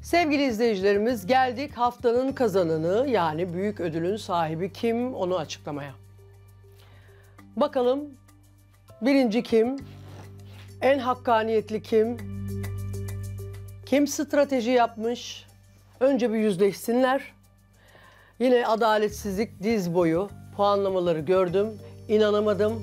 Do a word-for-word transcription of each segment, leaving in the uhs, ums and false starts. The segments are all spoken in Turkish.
Sevgili izleyicilerimiz, geldik haftanın kazananı, yani büyük ödülün sahibi kim onu açıklamaya. Bakalım birinci kim? En hakkaniyetli kim? Kim strateji yapmış? Önce bir yüzleşsinler. Yine adaletsizlik diz boyu puanlamaları gördüm, inanamadım.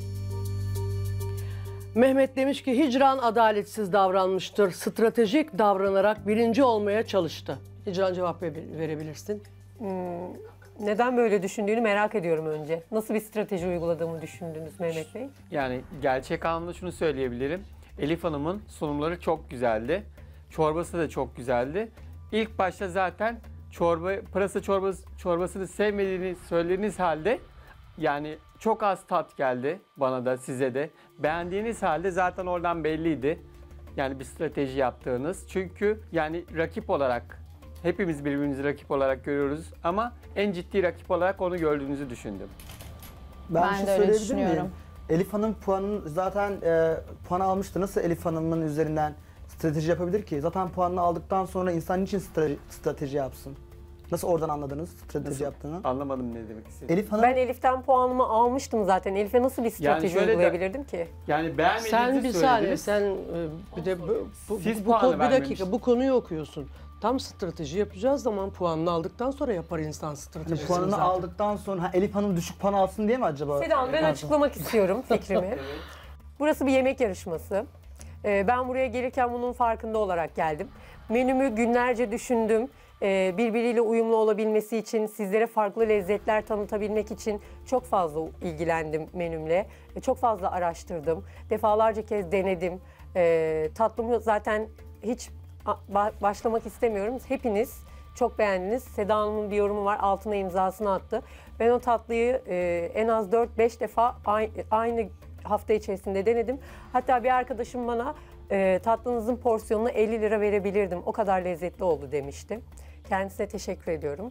Mehmet demiş ki Hicran adaletsiz davranmıştır. Stratejik davranarak birinci olmaya çalıştı. Hicran cevap verebilirsin. Hmm, neden böyle düşündüğünü merak ediyorum önce. Nasıl bir strateji uyguladığımı düşündünüz Mehmet Bey? Yani gerçek anlamda şunu söyleyebilirim. Elif Hanım'ın sunumları çok güzeldi. Çorbası da çok güzeldi. İlk başta zaten çorba, pırasa çorbası, çorbasını sevmediğini söylediğiniz halde yani çok az tat geldi bana da size de. Beğendiğiniz halde zaten oradan belliydi. Yani bir strateji yaptığınız. Çünkü yani rakip olarak hepimiz birbirimizi rakip olarak görüyoruz ama en ciddi rakip olarak onu gördüğünüzü düşündüm. Ben, Ben bir şey de öyle söyleyebilir düşünüyorum. miyim? Elif Hanım puanın zaten e, puan almıştı. Nasıl Elif Hanım'ın üzerinden strateji yapabilir ki? Zaten puanını aldıktan sonra insan niçin strateji, strateji yapsın? Nasıl oradan anladınız strateji Nasıl? yaptığını? Anlamadım ne demek istediğini. Elif Hanım Ben Elif'ten puanımı almıştım zaten. Elif'e nasıl bir strateji şöyle de- uygulayabilirdim ki? Yani beğenmediğinizi Sen bir saniye, söylediniz. sen e, bir de bu, bu, Siz bu, puanı konu- bir dakika vermemişsiniz. bu konuyu okuyorsun. Tam strateji yapacağız zaman puanını aldıktan sonra yapar insan stratejisini puanını zaten. aldıktan sonra ha, Elif Hanım düşük puan alsın diye mi acaba? Seda Hanım, ben Pardon. açıklamak istiyorum fikrimi. Burası bir yemek yarışması. Ee, ben buraya gelirken bunun farkında olarak geldim. Menümü günlerce düşündüm. Ee, birbiriyle uyumlu olabilmesi için, sizlere farklı lezzetler tanıtabilmek için çok fazla ilgilendim menümle. Ee, çok fazla araştırdım. Defalarca kez denedim. Ee, tatlımı zaten hiç ba- başlamak istemiyorum. Hepiniz çok beğendiniz. Seda Hanım'ın bir yorumu var, altına imzasını attı. Ben o tatlıyı e, en az dört beş defa aynı, aynı hafta içerisinde denedim. Hatta bir arkadaşım bana e, tatlınızın porsiyonunu elli lira verebilirdim. O kadar lezzetli oldu demişti. Kendisine teşekkür ediyorum.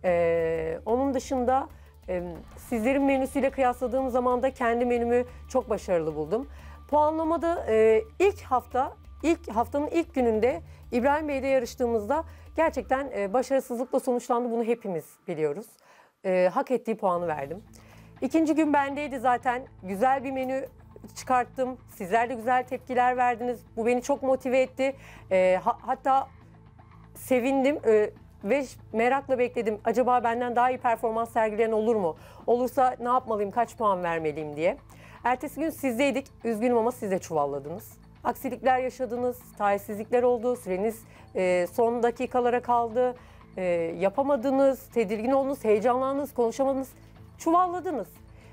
E, onun dışında e, sizlerin menüsüyle kıyasladığım zaman da kendi menümü çok başarılı buldum. Puanlamada e, ilk hafta, ilk haftanın ilk gününde İbrahim Bey'de yarıştığımızda gerçekten e, başarısızlıkla sonuçlandı. Bunu hepimiz biliyoruz. E, hak ettiği puanı verdim. İkinci gün bendeydi zaten. Güzel bir menü çıkarttım. Sizler de güzel tepkiler verdiniz. Bu beni çok motive etti. E, ha, hatta sevindim e, ve merakla bekledim. Acaba benden daha iyi performans sergileyen olur mu? Olursa ne yapmalıyım, kaç puan vermeliyim diye. Ertesi gün sizdeydik. Üzgünüm ama siz de çuvalladınız. Aksilikler yaşadınız, talihsizlikler oldu. Süreniz e, son dakikalara kaldı. E, yapamadınız, tedirgin oldunuz, heyecanlandınız, konuşamadınız. Çuvalladınız.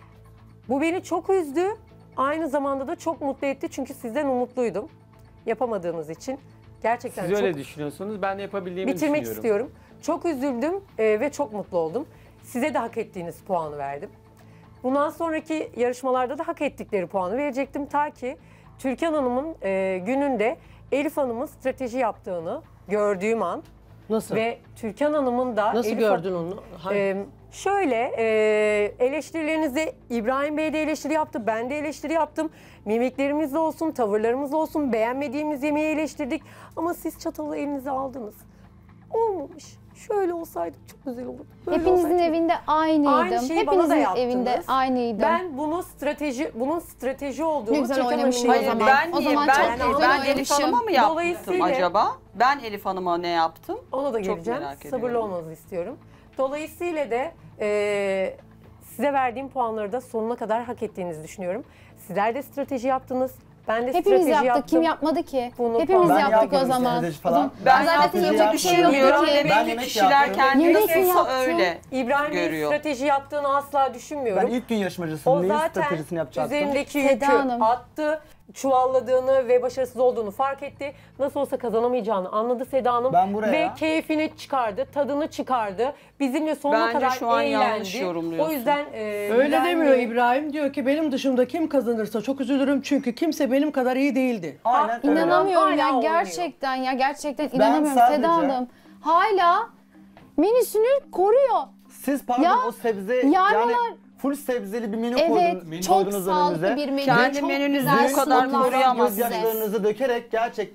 Bu beni çok üzdü. Aynı zamanda da çok mutlu etti. Çünkü sizden umutluydum. Yapamadığınız için. Gerçekten Siz çok öyle düşünüyorsunuz, ben de yapabildiğimi bitirmek düşünüyorum. istiyorum. Çok üzüldüm e, ve çok mutlu oldum. Size de hak ettiğiniz puanı verdim. Bundan sonraki yarışmalarda da hak ettikleri puanı verecektim. Ta ki Türkan Hanım'ın e, gününde Elif Hanım'ın strateji yaptığını gördüğüm an. Nasıl? Ve Türkan Hanım'ın da... Nasıl Elif gördün onu? Hayır. Ee, şöyle e, eleştirilerinizi İbrahim Bey de eleştiri yaptı, ben de eleştiri yaptım. Mimiklerimizle olsun, tavırlarımızla olsun, beğenmediğimiz yemeği eleştirdik. Ama siz çatalı elinize aldınız. Olmamış. Şöyle olsaydı çok güzel olurdu. Böyle Hepinizin olsaydı- evinde aynıydım. Aynı şeyi bana da Hepinizin yaptınız. evinde aynıydım. Ben bunu strateji, bunun strateji olduğunu Ne güzel Türkan Hanım'ın oynamışım o yanında- zaman. Ben O niye? zaman Ben, çok güzel ben Elif oynamışım. Hanım'a mı yaptım Dolayısıyla- acaba? Ben Elif Hanım'a ne yaptım? Ona da Çok geleceğim. merak Sabırlı ediyorum. olmanızı istiyorum. Dolayısıyla da e, size verdiğim puanları da sonuna kadar hak ettiğinizi düşünüyorum. Sizler de strateji yaptınız. Ben de Hepimiz strateji yaptık. yaptım. Kim yapmadı ki? Bunu Hepimiz ben yaptık o yapmadım zaman. strateji O falan. zaman Ben zaten yaptım, yapacak bir şey yok düşünmüyorum. ki. Ben Belli yemek kişiler yaptım. kendi Yemek nasılsa yaptım. öyle İbrahim Bey'in görüyor. strateji yaptığını asla düşünmüyorum. Ben ilk gün O yarışmacısının neyin zaten stratejisini yapacaktım? üzerindeki Seda yükü Hanım. attı, çuvalladığını ve başarısız olduğunu fark etti. Nasıl olsa kazanamayacağını anladı Seda Hanım. Ben buraya- Ve keyfini çıkardı, tadını çıkardı. Bizimle sonuna Bence kadar şu an eğlendi. yanlış yorumluyorsun. O yüzden e, Öyle İbrahim demiyor Bey- İbrahim. Diyor ki benim dışımda kim kazanırsa çok üzülürüm çünkü kimse benim kadar iyi değildi. Aynen öyle. İnanamıyorum Hala ya oynuyor. gerçekten ya gerçekten inanamıyorum sadece- Seda Hanım. Hala menüsünü koruyor. Siz pardon Ya, o sebze yani yani onlar- full sebzeli bir menü Evet, koydunuz, çok koydunuz sağlıklı önümüze. bir menü. Kendi çok menünüzü güzel bu kadar sunumlar koruyamazsınız. size. Gözyaşlarınızı dökerek gerçekten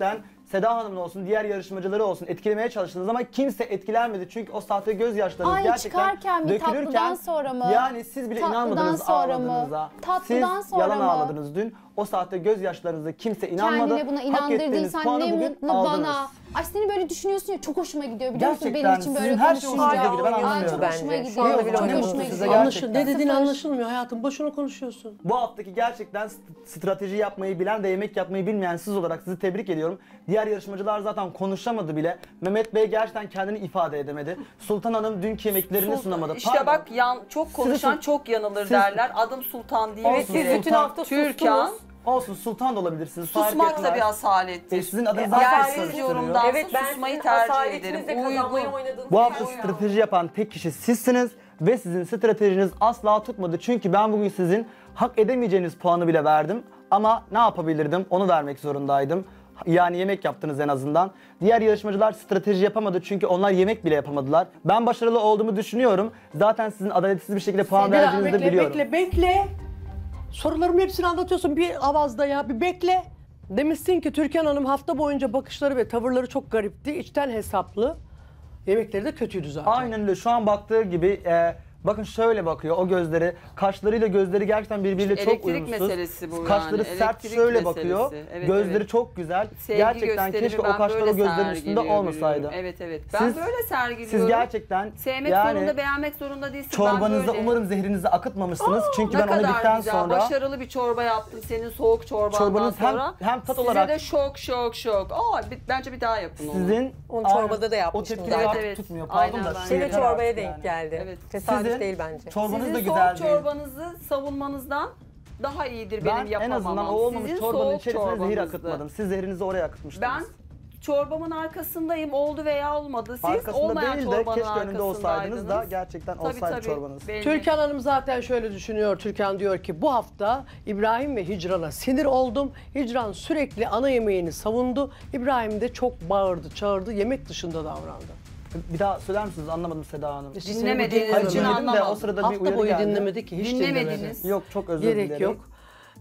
Seda Hanım'ın olsun, diğer yarışmacıları olsun etkilemeye çalıştınız ama kimse etkilenmedi. Çünkü o sahte gözyaşlarınız Ay, gerçekten çıkarken mi, dökülürken tatlıdan sonra mı? yani siz bile Tatlıdan inanmadınız sonra mı? ağladığınıza. Tatlıdan siz sonra yalan mı? ağladınız dün. O sahte gözyaşlarınıza kimse inanmadı. Kendine buna Hak ettiğiniz inandırdıysan puanı ne bugün mutlu aldınız. bana. Ay seni böyle düşünüyorsun ya çok hoşuma gidiyor biliyor musun? Gerçekten Benim için böyle sizin her şey konuşunca. hoşunuza gidiyor, ben Ay anlamıyorum. çok hoşuma Bence. gidiyor. Şu anda bile Çok ne mutlu hoşuma size gidiyor. gerçekten. Anlaşıl, ne dediğin Sıfır. anlaşılmıyor hayatım. Boşuna konuşuyorsun. Bu haftaki gerçekten st- strateji yapmayı bilen de yemek yapmayı bilmeyen siz olarak sizi tebrik ediyorum. Diğer yarışmacılar zaten konuşamadı bile. Mehmet Bey gerçekten kendini ifade edemedi. Sultan Hanım dünkü yemeklerini Sul- sunamadı. İşte Pardon. bak yan, çok konuşan Siz- çok yanılır siz- derler. Adım Sultan değil Evet, ki. siz bütün hafta Türkan. sustunuz. Olsun Sultan da olabilirsiniz. fark Susmak da etmez. bir asalettir. E, sizin adınız E, zaten yersiz karıştırıyor. yorumdansa Evet, ben susmayı sizin tercih asaletinizle ederim. kazanmayı Uygun. oynadığınızı Bu hafta biliyorum. strateji yapan tek kişi sizsiniz ve sizin stratejiniz asla tutmadı. Çünkü ben bugün sizin hak edemeyeceğiniz puanı bile verdim. Ama ne yapabilirdim? Onu vermek zorundaydım. Yani yemek yaptınız en azından. Diğer yarışmacılar strateji yapamadı çünkü onlar yemek bile yapamadılar. Ben başarılı olduğumu düşünüyorum. Zaten sizin adaletsiz bir şekilde puan Seda, verdiğinizi de bekle, biliyorum. bekle, bekle. Sorularımın hepsini anlatıyorsun bir avazda ya. Bir bekle. Demişsin ki Türkan Hanım hafta boyunca bakışları ve tavırları çok garipti. İçten hesaplı. Yemekleri de kötüydü zaten. Aynen öyle. Şu an baktığı gibi e, bakın şöyle bakıyor o gözleri. Kaşlarıyla gözleri gerçekten birbiriyle İşte çok elektrik uyumsuz. meselesi bu Kaşları yani, sert elektrik şöyle meselesi. bakıyor. Evet, gözleri evet. çok güzel. Sevgi gerçekten gösterimi keşke ben o kaşlar o böyle gözlerin üstünde sergiliyorum. olmasaydı. Evet evet. Ben Siz- böyle sergiliyorum. Siz gerçekten Sevmek yani zorunda, beğenmek zorunda değilsin. Ben çorbanızda böyle. umarım zehrinizi akıtmamışsınız. Çünkü Ne ben onu kadar yedikten güzel, sonra başarılı bir çorba yaptın senin soğuk çorbandan Çorbanız hem- sonra. hem tat Size olarak- de şok şok şok. Aa, bir- bence bir daha yapın onu. sizin Onu Aynen, çorbada da o yapmıştım tepkiler zaten. artık Evet, tutmuyor. aynen Pardon da. ben de. Yine yeter çorbaya artık denk yani. geldi. Evet. Tesadüf Sizin değil bence. Çorbanız Sizin da soğuk güzel değil. çorbanızı savunmanızdan daha iyidir Ben benim en yapamamam. azından o olmamış Sizin çorbanın soğuk içerisine zehir çorbanızdı. akıtmadım. Siz zehrinizi oraya akıtmıştınız. Ben çorbamın arkasındayım, oldu veya olmadı. Siz Arkasında olmayan değil de çorbanın keşke önünde olsaydınız da arkasındaydınız. gerçekten Tabii, olsaydı tabii, çorbanız. belli. Türkan Hanım zaten şöyle düşünüyor. Türkan diyor ki bu hafta İbrahim ve Hicran'a sinir oldum. Hicran sürekli ana yemeğini savundu. İbrahim de çok bağırdı, çağırdı, yemek dışında davrandı. Bir daha söyler misiniz? Anlamadım Seda Hanım. İşte Dinlemediğiniz seni bu Hayır, için dinlemedim. dinledim de o anlamadım. sırada bir Hafta uyarı boyu geldi. dinlemedi ki, hiç dinlemedi. Dinlemediniz. Yok çok özür Gerek dilerim. yok.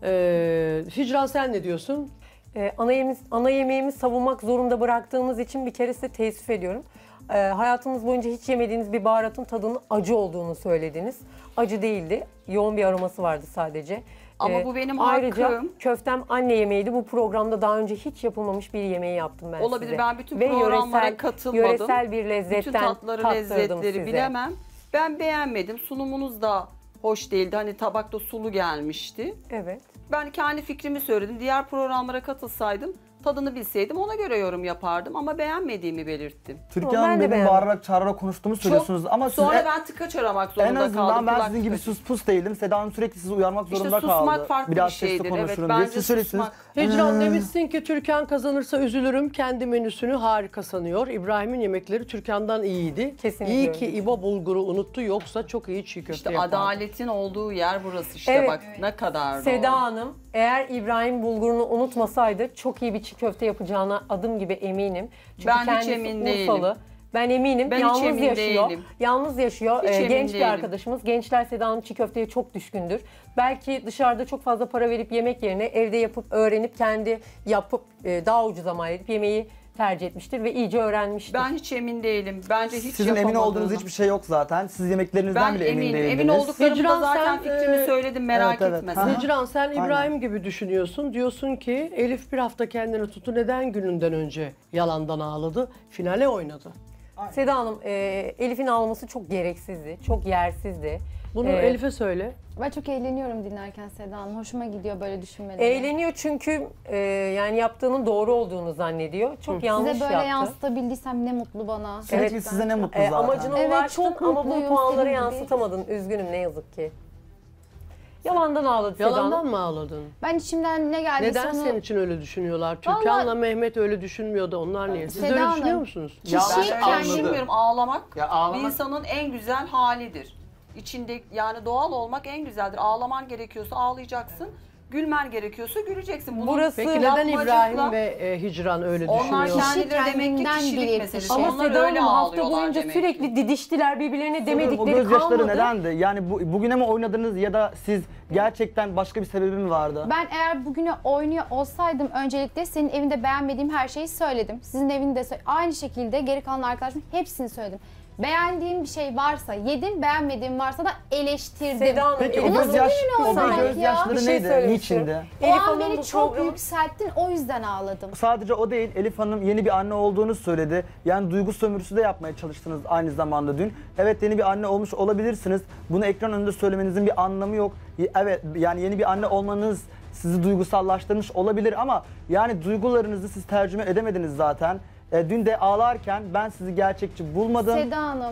Ee, Hicran sen ne diyorsun? Ee, ana, yemeğimiz, ana yemeğimi savunmak zorunda bıraktığımız için bir kere size teessüf ediyorum. Ee, hayatınız boyunca hiç yemediğiniz bir baharatın tadının acı olduğunu söylediniz. Acı değildi. Yoğun bir aroması vardı sadece. Ama bu benim ayrıca hakkım. köftem anne yemeğiydi. Bu programda daha önce hiç yapılmamış bir yemeği yaptım ben Olabilir. size. Ben bütün Ve programlara yöresel, katılmadım. Yöresel bir lezzetten Bütün tatları, tattırdım lezzetleri size. bilemem. Ben beğenmedim. Sunumunuz da hoş değildi. Hani tabakta sulu gelmişti. Evet. Ben kendi fikrimi söyledim. Diğer programlara katılsaydım, tadını bilseydim ona göre yorum yapardım ama beğenmediğimi belirttim. Türkan Ben de Hanım benim beğendim. bağırarak çağırarak konuştuğumu söylüyorsunuz ama siz sonra en, ben tıkaç aramak en zorunda kaldım. azından ben kulak sizin gibi tıkacı. sus pus değildim. Seda Hanım sürekli sizi uyarmak İşte zorunda susmak kaldı. farklı Biraz bir şeydir, sesli evet. konuşurum Bence diye. Siz söylesiniz. susmak. Hicran demişsin ki Türkan kazanırsa üzülürüm. Kendi menüsünü harika sanıyor. İbrahim'in yemekleri Türkan'dan iyiydi. Kesinlikle İyi öyle. ki İbo bulguru unuttu yoksa çok iyi çiğ köfte İşte yapardı. adaletin olduğu yer burası işte Evet. bak ne kadar Seda doğru. Hanım eğer İbrahim bulgurunu unutmasaydı çok iyi bir çiğ köfte yapacağına adım gibi eminim. Çünkü Ben hiç kendisi emin Urfalı. değilim. Ben eminim. Ben hiç Yalnız emin yaşıyor. değilim. Yalnız yaşıyor. Hiç Ee, emin genç bir değilim. arkadaşımız. Gençler Seda Hanım çiğ köfteye çok düşkündür. Belki dışarıda çok fazla para verip yemek yerine evde yapıp öğrenip kendi yapıp e, daha ucuza mal edip yemeği tercih etmiştir ve iyice öğrenmiştir. Ben hiç emin değilim. Bence hiç Sizin emin olduğunuz yapamadığını. hiçbir şey yok zaten. Siz yemeklerinizden Ben bile emin eminim. değildiniz. Emin olduklarımda Hicran, zaten sen, fikrimi e, söyledim merak evet, evet. etme Ha. sen. Hicran sen Aynen. İbrahim gibi düşünüyorsun. Diyorsun ki Elif bir hafta kendini tuttu. Neden gününden önce yalandan ağladı? Finale oynadı. Seda Hanım e, Elif'in ağlaması çok gereksizdi. Çok yersizdi. Bunu Ee, Elif'e söyle. Ben çok eğleniyorum dinlerken Seda Hanım. Hoşuma gidiyor böyle düşünmeleri. Eğleniyor çünkü e, yani yaptığının doğru olduğunu zannediyor. Çok yanlış Size böyle yaptı. yansıtabildiysem ne mutlu bana. Sürekli Evet, size ne mutlu E, zaten. amacına Evet, ulaştın çok ama bu mutluyum, puanları senin gibi. yansıtamadın. Üzgünüm ne yazık ki. Yalandan ağladı Seda Yalandan Hanım. mı ağladın? Ben içimden ne geldiyse Neden onu... senin için öyle düşünüyorlar? Türkan'la Vallahi- Mehmet öyle düşünmüyordu. Onlar niye? Siz de Seda öyle Hanım. düşünüyor musunuz? Kişi Ben kendi... öyle düşünmüyorum. Ağlamak, Ya ağlamak- bir insanın en güzel halidir. İçinde yani doğal olmak en güzeldir. Ağlaman gerekiyorsa ağlayacaksın. Gülmen gerekiyorsa güleceksin. Bunun Burası- Peki neden yapmacıkla- İbrahim ve e, Hicran öyle Onlar düşünüyor? kendileri demek ki kendinden kişilik biri meselesi. Ama Onlar Seda öyle Hanım hafta ağlıyorlar boyunca demek sürekli ki. didiştiler birbirlerine O demedikleri gözyaşları kalmadı. nedendi? Yani bu, bugüne mi oynadınız ya da siz gerçekten başka bir sebebi mi vardı? Ben eğer bugüne oynuyor olsaydım öncelikle senin evinde beğenmediğim her şeyi söyledim. Sizin evinde sö- aynı şekilde geri kalan arkadaşlarım hepsini söyledim. Beğendiğim bir şey varsa yedim, beğenmediğim varsa da eleştirdim. Seda Hanım, Peki Elif o nasıl Hanım- gözyaş, düğün o olmak bir ya? gözyaşları Bir şey neydi? söylemek Niçindi? istiyorum. O Elif an Hanım beni bu çok programı- yükselttin, o yüzden ağladım. Sadece o değil, Elif Hanım yeni bir anne olduğunu söyledi. Yani duygu sömürüsü de yapmaya çalıştınız aynı zamanda dün. Evet, yeni bir anne olmuş olabilirsiniz. Bunu ekran önünde söylemenizin bir anlamı yok. Y- Evet, yani yeni bir anne olmanız sizi duygusallaştırmış olabilir ama yani duygularınızı siz tercüme edemediniz zaten. E, dün de ağlarken ben sizi gerçekçi bulmadım. Seda Hanım,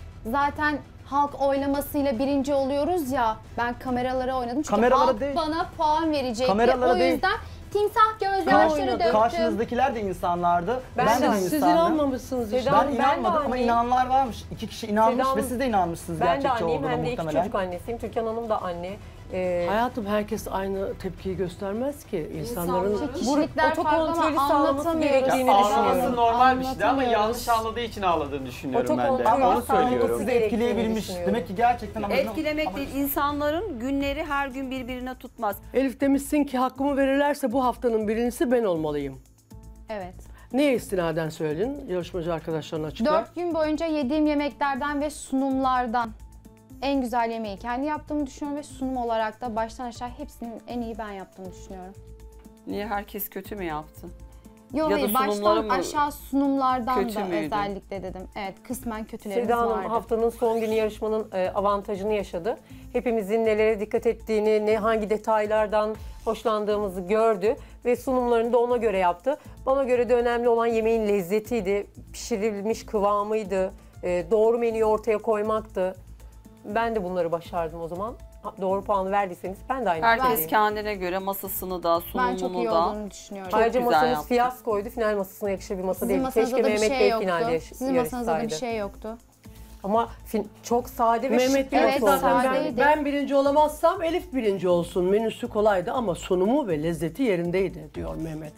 zaten halk oylamasıyla birinci oluyoruz ya, ben kameralara oynadım çünkü Kameralara halk değil. bana puan verecekti. Kameralara O değil. yüzden timsah Karşı- gözyaşları döktüm. Karşınızdakiler de insanlardı. Ben Ben, de- de bir Siz insandım. inanmamışsınız işte. Seda Ben Hanım, ben de inanmadım ama anneyim. inananlar varmış. İki kişi inanmış Seda ve Hanım, siz de inanmışsınız Ben de gerçekçi anneyim olduğuna hem de iki muhtemelen. çocuk annesiyim. Türkan Hanım da anne. Ee, Hayatım herkes aynı tepkiyi göstermez ki. İnsanların İnsanların- Kişilikler farklı ama otokontrolü sağlaması anlatamıyoruz. gerektiğini Ya düşünüyorum. ağlaması normal bir şeydi ama Anlatamıyoruz. yanlış anladığı için ağladığını düşünüyorum ben de. Otokontrolü Onu sağlaması söylüyorum. Sizi gerektiğini etkileyebilmiş. düşünüyorum. Demek ki gerçekten amacına- Etkilemek ama- değil, insanların günleri her gün birbirine tutmaz. Elif demişsin ki hakkımı verirlerse bu haftanın birincisi ben olmalıyım. Evet. Neye istinaden söyledin? Yarışmacı arkadaşlarına açıkla. Dört gün boyunca yediğim yemeklerden ve sunumlardan en güzel yemeği kendi yaptığımı düşünüyorum ve sunum olarak da baştan aşağı hepsinin en iyi ben yaptığımı düşünüyorum. Niye herkes kötü mü yaptı? Yok Ya da hayır, sunumları baştan mı aşağı sunumlardan kötü da müydü? özellikle dedim. Evet, kısmen kötülerimiz Seda Hanım vardı. haftanın son günü yarışmanın e, avantajını yaşadı. Hepimizin nelere dikkat ettiğini, ne hangi detaylardan hoşlandığımızı gördü ve sunumlarını da ona göre yaptı. Bana göre de önemli olan yemeğin lezzetiydi, pişirilmiş kıvamıydı, e, doğru menüyü ortaya koymaktı. Ben de bunları başardım o zaman. Ha, Doğru puanı verdiyseniz ben de aynı Herkes fikirdeyim. kendine göre masasını da, Ben çok iyi sunumunu da. olduğunu düşünüyorum. Çok Ayrıca güzel masamız yaptı. fiyaskoydu. Final masasına yakışır bir masa Sizin değil. masanızda Keşke da bir Mehmet şey Bey yoktu. finalde yaş- Sizin masanızda da bir yarışsaydı. şey yoktu. Ama fin- çok sade ve Mehmet şık diyor bir ki Evet, masa zaten oldu. ben, sadeydi. ben birinci olamazsam Elif birinci olsun. Menüsü kolaydı ama sunumu ve lezzeti yerindeydi diyor Mehmet.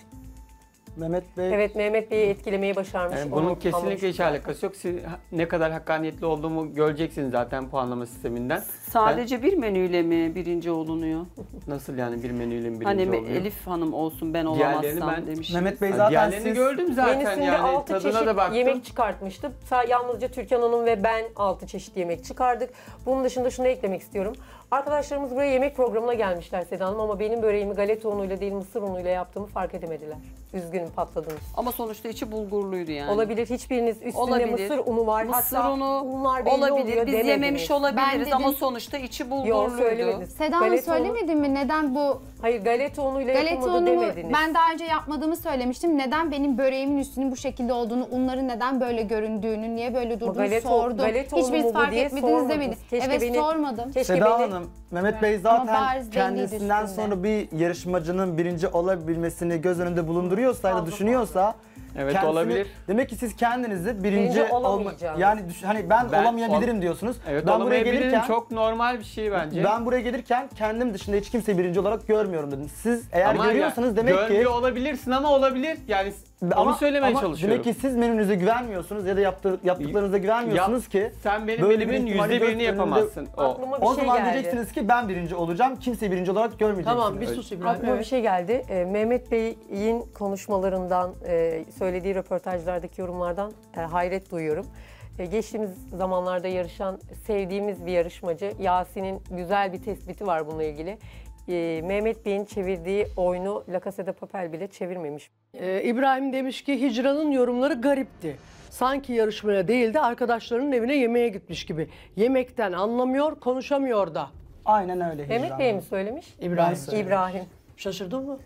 Mehmet Bey, Evet, Mehmet Bey'i etkilemeyi başarmış. Yani bunun Onu kesinlikle hiç anlamış. alakası yok. Siz ha- ne kadar hakkaniyetli olduğumu göreceksiniz zaten puanlama sisteminden. Sadece bir menüyle mi birinci olunuyor? Ben- nasıl yani bir menüyle birinci Hani me- oluyor? Elif Hanım olsun ben Diğerlerini olamazsam ben- demiş. Mehmet Bey Ha, zaten Diğerlerini siz... gördüm zaten Menüsünde yani altı tadına çeşit da baktım. yemek çıkartmıştı. Sa- Yalnızca Türkan Hanım ve ben altı çeşit yemek çıkardık. Bunun dışında şunu eklemek istiyorum. Arkadaşlarımız buraya yemek programına gelmişler Seda Hanım ama benim böreğimi galeta unuyla değil mısır unuyla yaptığımı fark edemediler. Üzgünüm, patladınız. Ama sonuçta içi bulgurluydu yani. Olabilir, hiçbiriniz üstünde Olabilir. mısır unu var. Mısır Hatta unu unlar belli olabilir. oluyor Biz demediniz. yememiş olabiliriz Ben ama dedim. sonuçta içi Yok, bulgurluydu. söylemediniz. Seda Hanım Galeta unu- söylemedin mi? Neden bu Hayır, galeta unuyla galeta yapılmadı unumu demediniz. ben daha önce yapmadığımı söylemiştim. Neden benim böreğimin üstünün bu şekilde olduğunu, unların neden böyle göründüğünü, niye böyle durduğunu galeta- sordum. galeta unu Hiçbiriniz mu bu fark diye etmediniz sormadınız. demedin. Keşke Evet beni- sormadım. Keşke Seda beni... Hanım, Mehmet Bey Ama zaten bariz belliydi kendisinden üstünde. sonra bir yarışmacının birinci olabilmesini göz önünde bulunduruyorsa ya da Fazla düşünüyorsa Evet, kendisini- olabilir. Demek ki siz kendinizi birinci, Birinci olma olamayacağınız. yani düş- hani ben, Ben olamayabilirim ol- diyorsunuz. Evet, ben buraya olamayabilirim. gelirken Çok normal bir şey bence. ben buraya gelirken kendim dışında hiç kimseyi birinci olarak görmüyorum dedim. Siz eğer Ama görüyorsanız ya, demek görmüyor ki olabilirsin ama olabilir. Yani onu ama, söylemeye ama çalışıyorum. demek ki siz menünüze güvenmiyorsunuz ya da yaptır, yaptıklarınıza güvenmiyorsunuz Yap- ki. Sen benim böyle bir menümün ihtimali yüzde göz birini önünde- yapamazsın. O. Aklıma bir O şey zaman geldi. diyeceksiniz ki ben birinci olacağım. Kimseyi birinci olarak görmeyeceksiniz. Tamam bir sus İbrahim. Aklıma Evet. bir şey geldi. Ee, Mehmet Bey'in konuşmalarından, e, söylediği röportajlardaki yorumlardan e, hayret duyuyorum. E, geçtiğimiz zamanlarda yarışan, sevdiğimiz bir yarışmacı Yasin'in güzel bir tespiti var bununla ilgili. E, Mehmet Bey'in çevirdiği oyunu La Casa de Papel bile çevirmemiş. Ee, İbrahim demiş ki Hicran'ın yorumları garipti. Sanki yarışmaya değil de arkadaşlarının evine yemeğe gitmiş gibi. Yemekten anlamıyor, konuşamıyor da. Aynen öyle. Mehmet Hicran Bey mi Hanım. söylemiş? İbrahim. söylemiş. İbrahim. Şaşırdın mı?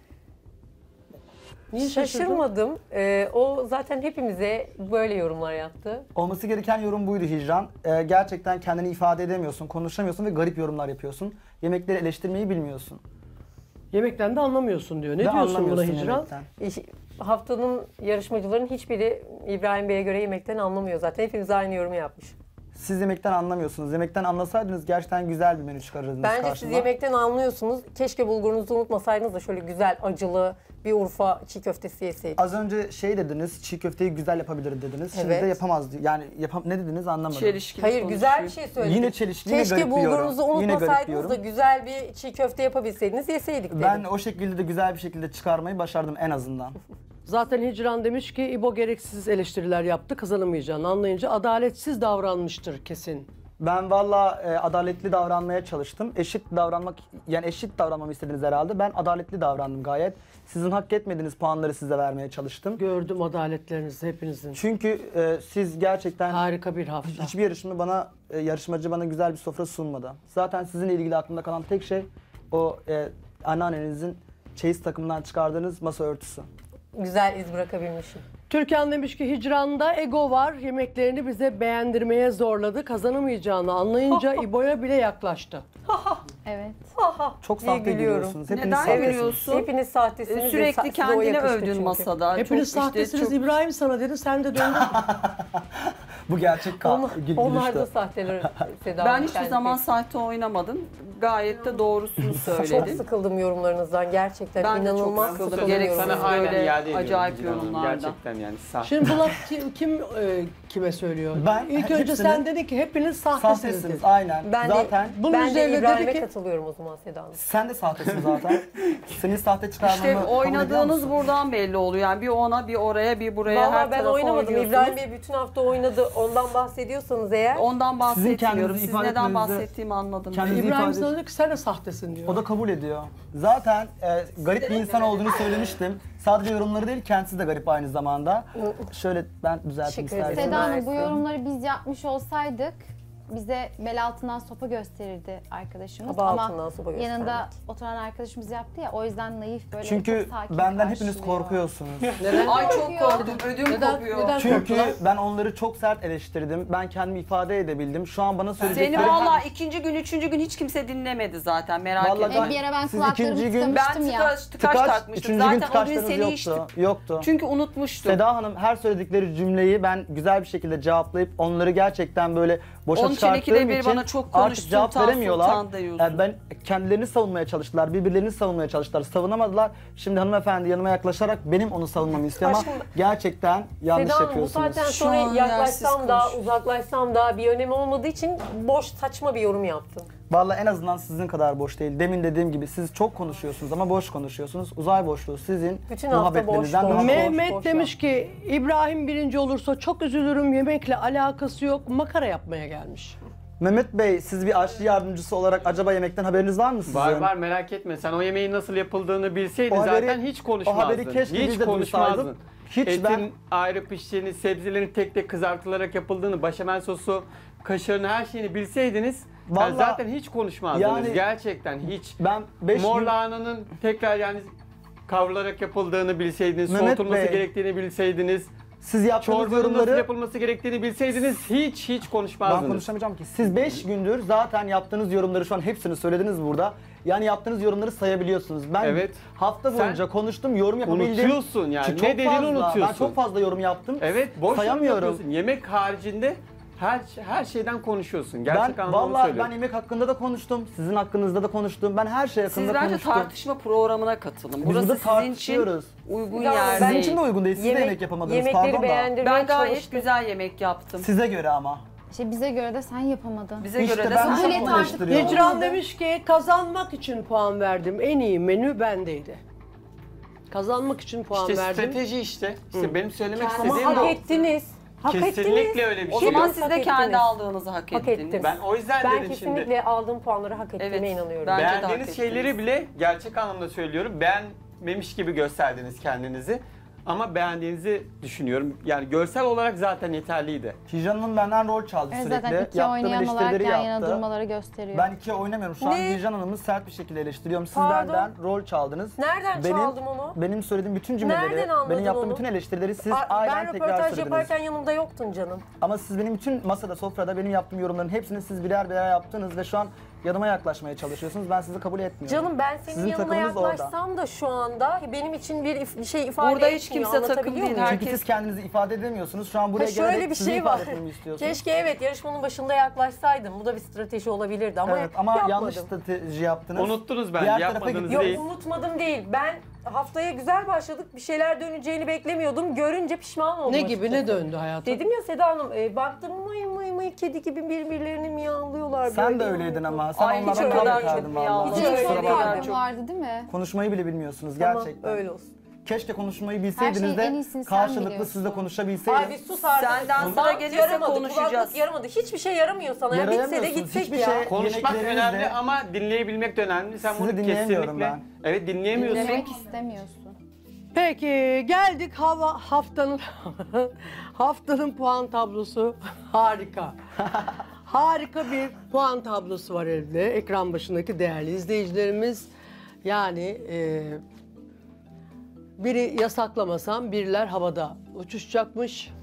Niye şaşırdın? Şaşırmadım. Ee, o zaten hepimize böyle yorumlar yaptı. Olması gereken yorum buydu Hicran. Ee, gerçekten kendini ifade edemiyorsun, konuşamıyorsun ve garip yorumlar yapıyorsun. Yemekleri eleştirmeyi bilmiyorsun. Yemekten de anlamıyorsun diyor. Ne Ve diyorsun buna anlamıyorsun Hicran? yemekten. İş- Haftanın yarışmacıların hiçbiri İbrahim Bey'e göre yemekten anlamıyor zaten. Hepimiz aynı yorumu yapmış. Siz yemekten anlamıyorsunuz. Yemekten anlasaydınız gerçekten güzel bir menü çıkarırdınız Bence karşıma. siz yemekten anlıyorsunuz. Keşke bulgurunuzu unutmasaydınız da şöyle güzel, acılı bir Urfa çiğ köftesi yeseydik. Az önce şey dediniz, çiğ köfteyi güzel yapabilir dediniz. Şimdi Evet. de yapamaz diyor. Yani yapam ne dediniz anlamadım. Çelişkili Hayır konuşuyor. güzel bir şey söyledik. Yine çelişkili, yine Keşke garipliyorum. bulgurunuzu Yine unutmasaydınız da garipliyorum. güzel bir çiğ köfte yapabilseydiniz yeseydik dedim. Ben o şekilde de güzel bir şekilde çıkarmayı başardım en azından. Zaten Hicran demiş ki İbo gereksiz eleştiriler yaptı, kazanamayacağını anlayınca adaletsiz davranmıştır kesin. Ben valla e, adaletli davranmaya çalıştım. Eşit davranmak, yani eşit davranmamı istediniz herhalde. Ben adaletli davrandım gayet. Sizin hak etmediğiniz puanları size vermeye çalıştım. Gördüm adaletlerinizi hepinizin. Çünkü e, siz gerçekten Harika bir hafta. hiçbir yarışmada bana, e, yarışmacı bana güzel bir sofra sunmadı. Zaten sizinle ilgili aklımda kalan tek şey o e, anneannenizin çeyiz takımından çıkardığınız masa örtüsü. Güzel iz bırakabilmişim. Türkan demiş ki Hicran'da ego var, yemeklerini bize beğendirmeye zorladı. Kazanamayacağını anlayınca İbo'ya bile yaklaştı. Evet. Çok diye sahte gülüyorum. gülüyorsunuz. Hepiniz Neden sahtesiniz. gülüyorsun? Hepiniz sahtesiniz. ve sa- Sürekli size o kendini yakıştı övdün çünkü. masada. Hepiniz Çok işte sahtesiniz. çok- İbrahim sana dedi, sen de döndün. Bu gerçek ka- Onlar, gü- onlar da gülüştü. sahteler Seda Ben Hanım, hiçbir kendi zaman pek. sahte oynamadım. Gayet de doğrusunu Çok söyledim. sıkıldım yorumlarınızdan gerçekten. Ben de çok İnanılmaz sıkıldım. sıkılıyorum. Gereksiz Sana Böyle aynen iade ediyorum. acayip Hicran Hanım. yorumlarda. Gerçekten yani sahte. Şimdi bu laf kim, kim e, kime söylüyor? Ben İlk önce hepsini- sen dedin ki hepiniz sahtesiniz. Sahtesiniz dedin. aynen. Ben Zaten de, bunun ben de üzerine dedi İbrahim'e ki- katılıyorum o zaman Seda Hanım. sen de sahtesin zaten. Senin sahte çıkarmanı İşte kabul ediyor oynadığınız musun? buradan belli oluyor. Yani bir ona, bir oraya, bir buraya, her Valla ben tarafa oynamadım. oynuyorsunuz. İbrahim Bey bütün hafta oynadı. Ondan bahsediyorsanız eğer. Ondan bahsetmiyorum. kendinizi Siz ifade neden etmenizi- bahsettiğimi anladım. Kendinizi İbrahim ifade- sana diyor ki sen de sahtesin diyor. O da kabul ediyor. Zaten e, garip bir insan olduğunu söylemiştim. Sadece yorumları değil, kendisi de garip aynı zamanda. Şöyle ben düzelteyim Teşekkür ederim. isterseniz. Seda Hanım bu Mersi. yorumları biz yapmış olsaydık bize bel altından sopa gösterirdi arkadaşımız. Kaba Ama altından sopa gösterdi. yanında oturan arkadaşımız yaptı ya o yüzden naif böyle Çünkü çok sakin benden hepiniz karşılıyor. korkuyorsunuz. Neden? Ay çok korktum. Ödüm Neden- kopuyor. neden- Çünkü Korktular. ben onları çok sert eleştirdim. Ben kendimi ifade edebildim. Şu an bana Seni söyleyecekleri... valla ikinci gün, üçüncü gün hiç kimse dinlemedi zaten merak Vallahi etme. E, bir ara ben Siz kulaklarımı ikinci gün- tıkamıştım Ben ya. tıkaç, tıkaç, Tıkaç, takmıştım. üçüncü gün Zaten o gün tıkaçlarınız seni hiç yoktu. Yoktu. Çünkü unutmuştum. Seda Hanım her söyledikleri cümleyi ben güzel bir şekilde cevaplayıp onları gerçekten böyle boşa Onun için çıkarttığım ikide bir için bana çok artık konuştun, cevap Tansu, veremiyorlar. Tan diyorsun. Yani ben kendilerini savunmaya çalıştılar, birbirlerini savunmaya çalıştılar. Savunamadılar. Şimdi hanımefendi yanıma yaklaşarak benim onu savunmamı istiyor ama Aşkım, gerçekten yanlış Seda Hanım bu yapıyorsunuz. saatten Şu sonra an yaklaşsam yersiz da konuş. uzaklaşsam da bir önemi olmadığı için boş saçma bir yorum yaptım. Vallahi en azından sizin kadar boş değil. Demin dediğim gibi siz çok konuşuyorsunuz ama boş konuşuyorsunuz. Uzay boşluğu sizin Bütün hafta muhabbetlerinizden boş, daha boş. boş. Mehmet boş demiş ki İbrahim birinci olursa çok üzülürüm, yemekle alakası yok, makara yapmaya gelmiş. Mehmet Bey siz bir aşçı yardımcısı olarak acaba yemekten haberiniz var mı sizin? Var var merak etme. Sen o yemeğin nasıl yapıldığını bilseydin O haberi- zaten hiç o konuşmazdın. haberi keşke hiç biz de konuşmazdın. duysaydık. Hiç Etin ben- ayrı piştiğini, sebzelerin tek tek kızartılarak yapıldığını, başamel sosu, kaşarını her şeyini bilseydiniz yani Vallahi- zaten hiç konuşmazdınız. Yani- Gerçekten hiç. Ben beş Mor gün... lahananın tekrar yani kavrularak yapıldığını bilseydiniz, Mehmet soğutulması Bey. gerektiğini bilseydiniz, Siz yaptığınız çorbanın nasıl yorumları... yapılması gerektiğini bilseydiniz hiç hiç Ben konuşmazdınız. konuşamayacağım ki. Siz beş gündür zaten yaptığınız yorumları şu an hepsini söylediniz burada. Yani yaptığınız yorumları sayabiliyorsunuz. Ben Evet. hafta Sen boyunca konuştum, yorum yapabildim. unutuyorsun yani. Ki Ne çok dediğini fazla, Ben unutuyorsun. çok fazla yorum yaptım. Evet, boş sayamıyorum. yapıyorsun. Yemek haricinde her her şeyden konuşuyorsun. Gerçek Ben anlamda vallahi ben söylüyorum. yemek hakkında da konuştum. Sizin hakkınızda da konuştum. Ben her şey Siz hakkında bence konuştum. tartışma programına katılın. Biz Burası burada sizin için tartışıyoruz. uygun Ya, yer ben Sizin değil. için de uygun değil. Siz de yemek yapamadınız. Yemekleri Pardon da. beğendirmeye Ben gayet çalıştım. güzel yemek yaptım. Size göre ama. İşte bize göre de sen yapamadın. Bize İşte göre de ben sen çok Öyle yapamadın. eleştiriyorum. Hicran demiş ki kazanmak için puan verdim. En iyi menü bendeydi. Kazanmak için puan İşte verdim. strateji işte. İşte benim söylemek Ama istediğim hak o. ettiniz. Hak ettiniz. Kesinlikle öyle bir O şey zaman yok. siz Hak de kendi ettiniz. aldığınızı hak Hak ettiniz. ettim. Ben o yüzden Ben dedim kesinlikle şimdi. aldığım puanları hak ettiğime Evet, inanıyorum. ben- Bence de hak Beğendiğiniz ettiniz. şeyleri bile gerçek anlamda söylüyorum. Beğenmemiş gibi gösterdiniz kendinizi. Ama beğendiğinizi düşünüyorum. Yani görsel olarak zaten yeterliydi. Hicran Hanım benden rol çaldı Evet, sürekli. zaten iki Yaptığım oynayan olarak eleştirileri yan yana yaptı. durmaları gösteriyor. Ben ikiye oynamıyorum. Şu an Ne? Hicran Hanım'ı sert bir şekilde eleştiriyorum. Siz Pardon? benden rol çaldınız. Nereden benim, çaldım onu? Benim söylediğim bütün cümleleri, Nereden anladın benim yaptığım onu? bütün eleştirileri siz Aa, aynen ben tekrar röportaj söylediniz. yaparken yanımda yoktun canım. Ama siz benim bütün masada, sofrada benim yaptığım yorumların hepsini siz birer birer yaptınız ve şu an yanıma yaklaşmaya çalışıyorsunuz. Ben sizi kabul etmiyorum. Canım ben senin Sizin yanına takımınız orada. yaklaşsam da şu anda benim için bir, if- bir şey ifade Burada etmiyor. hiç kimse takım Anlatabiliyor değil, muyum? herkes- Çünkü siz kendinizi ifade edemiyorsunuz. Şu an buraya Ha, şöyle gelerek bir sizin şey ifade var. etmemi istiyorsunuz. Keşke evet yarışmanın başında yaklaşsaydım. Bu da bir strateji olabilirdi ama, Evet ama yapmadım. yanlış strateji yaptınız. Unuttunuz bence, Diğer tarafa yapmadığınızı gittiniz. değil. Yok unutmadım değil. Ben haftaya güzel başladık. Bir şeyler döneceğini beklemiyordum. Görünce pişman oldum Ne gibi açıkçası. ne döndü hayatım? Dedim ya Seda Hanım, e, baktım mıy mıy mıy kedi gibi birbirlerini miyavlıyorlar. Sen böyle de öyleydin yani. ama. Sen Ay, hiç onlardan o kan kadar bekerdin çok vallahi. miyavladın. Hiç Çok öyle soru değil. vardı, vardı değil mi? Konuşmayı bile bilmiyorsunuz Tamam, gerçekten. öyle olsun. Keşke konuşmayı Her bilseydiniz şeyin en de iyisini sen karşılıklı biliyorsun. siz de konuşabilseydiniz. Ay bir sus artık. Senden sıra Kulaklık gelirse yaramadı, konuşacağız. kulaklık yaramadı. Hiçbir şey yaramıyor sana. Ya bitse de Yarayamıyorsunuz. gitsek Hiçbir ya. şey- Konuşmak Yemeklerinizle- önemli ama dinleyebilmek de önemli. Sen Sizi bunu dinleyemiyorum kesinlikle... Evet dinleyemiyorsun. Dinlemek istemiyorsun. Peki geldik hava haftanın haftanın puan tablosu harika. Harika bir puan tablosu var elde. Ekran başındaki değerli izleyicilerimiz. Yani e, biri yasaklamasam biriler havada uçuşacakmış.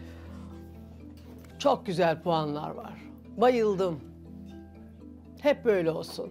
Çok güzel puanlar var. Bayıldım. Hep böyle olsun.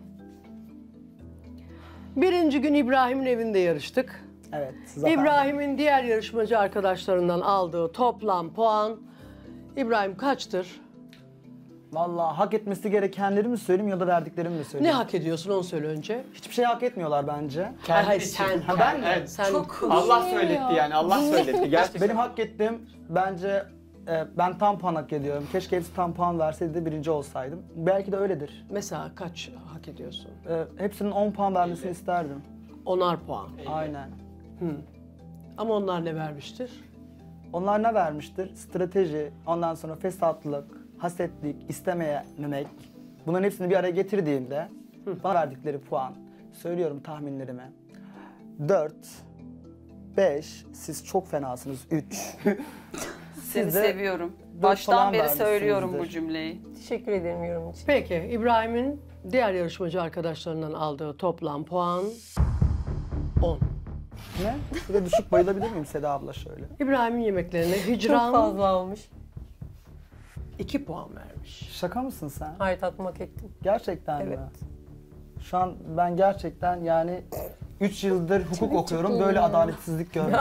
Birinci gün İbrahim'in evinde yarıştık. Evet. zaten. İbrahim'in diğer yarışmacı arkadaşlarından aldığı toplam puan İbrahim kaçtır? Vallahi hak etmesi gerekenleri mi söyleyeyim ya da verdiklerimi mi Ne söyleyeyim? hak ediyorsun onu söyle önce. Hiçbir şey hak etmiyorlar bence. Hayır, hayır, sen, Ha, ben mi? Evet. sen Allah söyletti yani. Allah söyletti. Gerçekten. Benim hak ettiğim bence e, ben tam puan hak ediyorum. Keşke hepsi tam puan verseydi de birinci olsaydım. Belki de öyledir. mesela kaç hak ediyorsun? E, hepsinin on puan vermesini isterdim. Onar puan. Aynen. Ama onlar ne vermiştir? Onlar ne vermiştir? Strateji, ondan sonra fesatlık, hasetlik, istemeyememek. Bunların hepsini bir araya getirdiğimde bana verdikleri puan, söylüyorum tahminlerimi. dört, beş, siz çok fenasınız. üç. Seni de seviyorum. dört Baştan falan beri söylüyorum bu vermişsinizdir. cümleyi. Teşekkür ederim yorum için. Peki İbrahim'in diğer yarışmacı arkadaşlarından aldığı toplam puan on. Ne? Şöyle düşük bayılabilir miyim Seda abla şöyle? İbrahim'in yemeklerine Çok Hicran fazla almış. iki puan vermiş. Şaka mısın sen? Hayır tatlım hak ettim. Gerçekten Evet. mi? Şu an ben gerçekten yani üç yıldır hukuk okuyorum. Böyle adaletsizlik görmedim.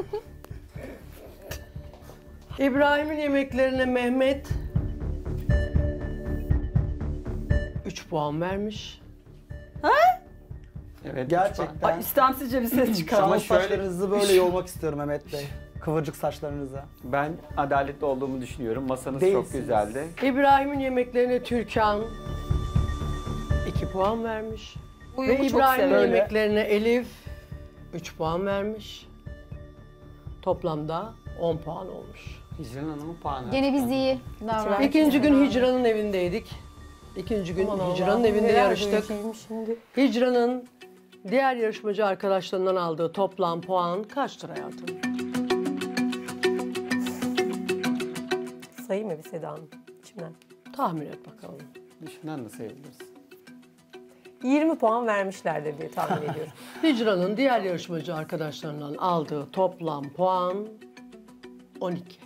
İbrahim'in yemeklerine Mehmet üç puan vermiş. Evet. Gerçekten. Ay, istemsizce bir ses çıkar. Ama Ama şöyle- saçlarınızı böyle yolmak istiyorum Mehmet Bey. Kıvırcık saçlarınızı. Ben adaletli olduğumu düşünüyorum. Masanız çok Değilsiniz. güzeldi. İbrahim'in yemeklerine Türkan iki puan vermiş. Ve Uyumu çok İbrahim'in severim. yemeklerine Elif üç puan vermiş. Toplamda on puan olmuş. Hicran Hanım'ın puanı. Gene biz iyi davrandık. İkinci gün Hicran'ın evindeydik. İkinci gün Aman Hicran'ın Allah'ım, evinde neler yarıştık. duyacağım şimdi. Hicran'ın diğer yarışmacı arkadaşlarından aldığı toplam puan kaçtır hayatım? Sayayım mı bir Seda Hanım içimden? Tahmin et bakalım. Düşünen de sayabilirsin. yirmi puan vermişlerdir diye tahmin ediyorum. Hicran'ın diğer yarışmacı arkadaşlarından aldığı toplam puan on iki.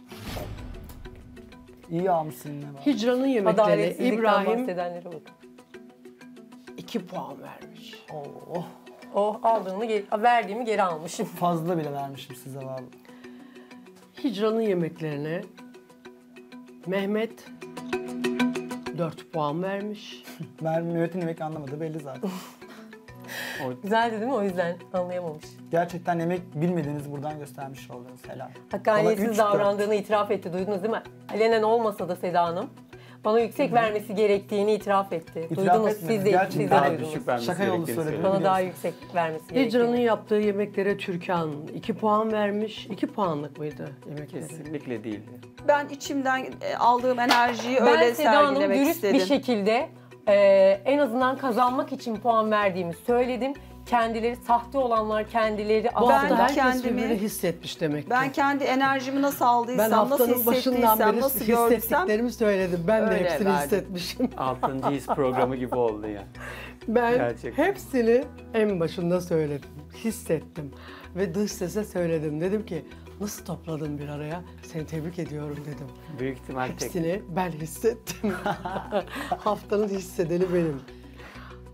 İyi almışsın yine bak. Hicran'ın yemeklerine Adaletsizlikten İbrahim bahsedenlere bakın. iki puan vermiş. Oh, Oh aldığımı geri, verdiğimi geri almışım. fazla bile vermişim size vallahi. Hicran'ın yemeklerine Mehmet dört puan vermiş. Ben Mehmet'in yemek anlamadığı belli zaten. Güzeldi değil mi? O yüzden anlayamamış. Gerçekten yemek bilmediğinizi buradan göstermiş oldunuz. Helal. Bana üç, Hakkaniyetsiz dört. davrandığını itiraf etti. Duydunuz değil mi? Alenen olmasa da Seda Hanım bana yüksek vermesi gerektiğini itiraf etti. İtiraf duydunuz etmedi. siz de, Gerçekten siz de Daha duydunuz. düşük vermesi Şaka yolu gerektiğini söyledim. söyledi. Bana daha yüksek vermesi gerektiğini. Hicran'ın yaptığı yemeklere Türkan iki puan vermiş. iki puanlık mıydı yemekleri? Kesinlikle değildi. Ben içimden e, aldığım enerjiyi Ben öyle Seda Hanım sergilemek dürüst istedim. bir şekilde e, en azından kazanmak için puan verdiğimi söyledim. Kendileri sahte olanlar kendileri Bu Ben hafta herkes kendimi- birbirini hissetmiş demek ki. Ben kendi enerjimi nasıl Ben aldıysam, nasıl haftanın başından hissettiysem, beri nasıl gördüysem hissettiklerimi söyledim. Ben de öyle hepsini verdim. hissetmişim. Altıncı his programı gibi oldu ya. Ben Gerçekten. hepsini en başında söyledim. Hissettim. Ve dış sese söyledim. Dedim ki nasıl topladın bir araya? Seni tebrik ediyorum dedim. Büyük ihtimal tek. Hepsini ben hissettim. Haftanın hissedeni benim.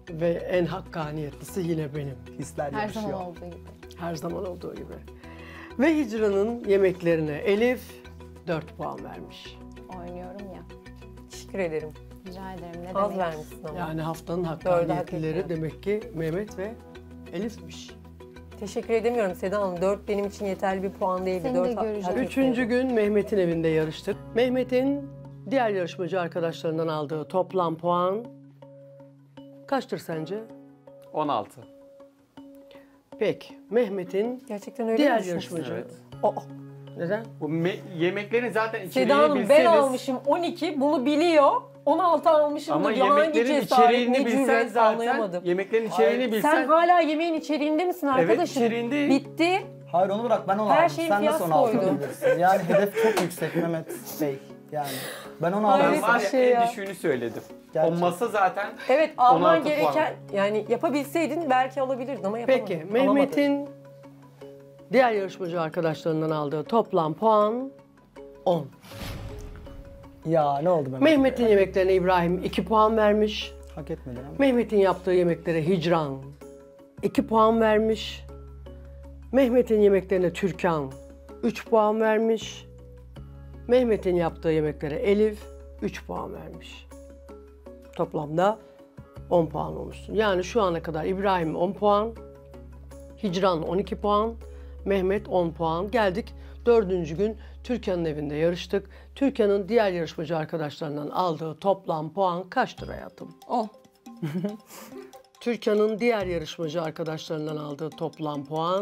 Ve en hakkaniyetlisi yine benim. Hisler Her yarışıyor. zaman olduğu gibi. Her zaman olduğu gibi. Ve Hicran'ın yemeklerine Elif dört puan vermiş. Oynuyorum ya. Teşekkür ederim. Rica ederim. Ne Az demek? vermişsin ama. Yani haftanın hak hakkaniyetlileri etmiyor. demek ki Mehmet ve Elif'miş. Teşekkür edemiyorum Seda Hanım. dört benim için yeterli bir puan değildi. Seni dört de hak- göreceğiz. hak Üçüncü etmiyorum. gün Mehmet'in evinde yarıştık. Mehmet'in diğer yarışmacı arkadaşlarından aldığı toplam puan kaçtır sence? on altı. Peki, Mehmet'in Gerçekten öyle diğer mi? yarışmacı. Evet. Aa, Neden? Bu me- yemeklerin zaten Seda içeriğini Hanım ben bilseniz... almışım on iki, bunu biliyor. on altı almışım Ama da diyor. Hangi yemeklerin cesaret, içeriğini ne bilsen cüret zaten, anlayamadım. yemeklerin içeriğini bilsen... Sen hala yemeğin içeriğinde misin arkadaşım? içeriğindeyim. Bitti. Hayır onu bırak ben onu Her aldım. şeyin Sen nasıl onu fiyaskoydu. alabilirsin? Yani hedef çok yüksek Mehmet Bey. Yani ben onu Hayır, Ben aldım. var ya, bir şey ya. en düşüğünü söyledim. Gerçekten. O masa zaten Evet on alman altı puan. gereken, yani yapabilseydin belki alabilirdin ama yapamadın. Peki, Alamadın. Mehmet'in diğer yarışmacı arkadaşlarından aldığı toplam puan on. Ya ne oldu Mehmet? Mehmet'in yemeklerine İbrahim iki puan vermiş. Hak etmedin ama. Mehmet'in yaptığı yemeklere Hicran iki puan vermiş. Mehmet'in yemeklerine Türkan üç puan vermiş. Mehmet'in yaptığı yemeklere Elif üç puan vermiş. Toplamda on puan olmuşsun. Yani şu ana kadar İbrahim on puan, Hicran on iki puan, Mehmet on puan. Geldik dördüncü gün Türkan'ın evinde yarıştık. Türkan'ın diğer yarışmacı arkadaşlarından aldığı toplam puan kaçtır hayatım? on. Türkan'ın diğer yarışmacı arkadaşlarından aldığı toplam puan